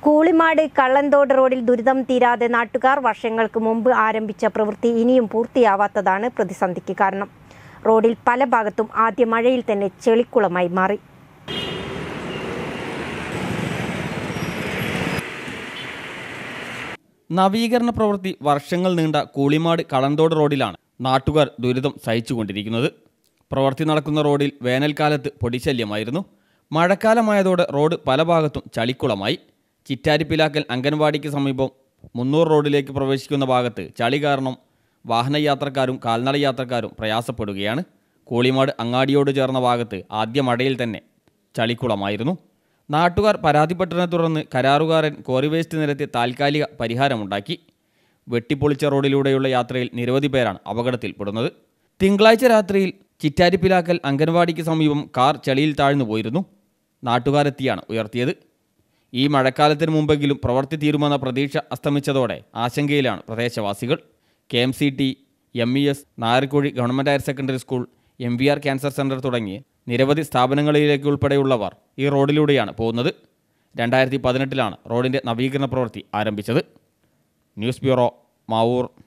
കൂളിമാട് കള്ളന്തോട് റോഡിൽ ദുരിതം തീരാതെ നാട്ടുകാർ വർഷങ്ങൾക്ക് മുമ്പ് ആരംഭിച്ച പ്രവൃത്തി ഇനിയും പൂർത്തിയാവാത്തതാണ് പ്രതിസന്ധിക്ക് കാരണം. റോഡിൽ പല ഭാഗത്തും ആദ്യ മഴയിൽ തന്നെ ചെളിക്കുളമായി മാറി. നവീകരണ പ്രവൃത്തി വർഷങ്ങൾ നീണ്ട കൂളിമാട് കള്ളന്തോട് റോഡിലാണ് നാട്ടുകാർ ദുരിതം സഹിച്ചുകൊണ്ടിരിക്കുന്നത്. പ്രവൃത്തി നടക്കുന്ന റോഡിൽ വേനൽക്കാലത്ത് പൊടിശല്യമായിരുന്നു. മഴക്കാലമായതോടെ റോഡ് പല ഭാഗത്തും ചളിക്കുളമായി. ചിറ്റാരിപ്പിലാക്കൽ അംഗൻവാടിക്ക് സമീപം 300 റോഡിലേക്ക് പ്രവേശിക്കുന്ന ഭാഗത്ത് ചളി കാരണം വാഹനയാത്രക്കാരും കാൽനട യാത്രക്കാരും പ്രയാസപ്പെടുകയാണ്. കൂളിമാട് അങ്ങാടിയോട് ചേർന്ന ഭാഗത്ത് ആദ്യ മഴയിൽ തന്നെ ചളിക്കുളമായിരുന്നു. നാട്ടുകാർ പരാതിപ്പെട്ടതിനെ തുടർന്ന് കരാറുകാരൻ കോറി വേസ്റ്റ് നിരത്തി താൽക്കാലിക പരിഹാരമുണ്ടാക്കി. വെട്ടിപ്പൊളിച്ച റോഡിലൂടെയുള്ള യാത്രയിൽ നിരവധി പേരാണ് അപകടത്തിൽപ്പെടുന്നത്. തിങ്കളാഴ്ച രാത്രിയിൽ ചിറ്റാരിപ്പിലാക്കൽ അംഗൻവാടിക്ക് സമീപം കാർ ചളിയിൽ താഴ്ന്നു പോയിരുന്നു. നാട്ടുകാരെത്തിയാണ് ഉയർത്തിയത്. ഈ മഴക്കാലത്തിന് മുമ്പെങ്കിലും പ്രവൃത്തി തീരുമെന്ന പ്രതീക്ഷ അസ്തമിച്ചതോടെ ആശങ്കയിലാണ് പ്രദേശവാസികൾ. KMCT, MES, Nayarkuzhi government higher secondary school, MVR cancer centre തുടങ്ങി നിരവധി സ്ഥാപനങ്ങളിലേക്ക് ഉൾപ്പെടെയുള്ളവർ ഈ റോഡിലൂടെയാണ് പോകുന്നത്. 2018 റോഡിൻ്റെ നവീകരണ പ്രവൃത്തി ആരംഭിച്ചത്. News bureau, Mavoor.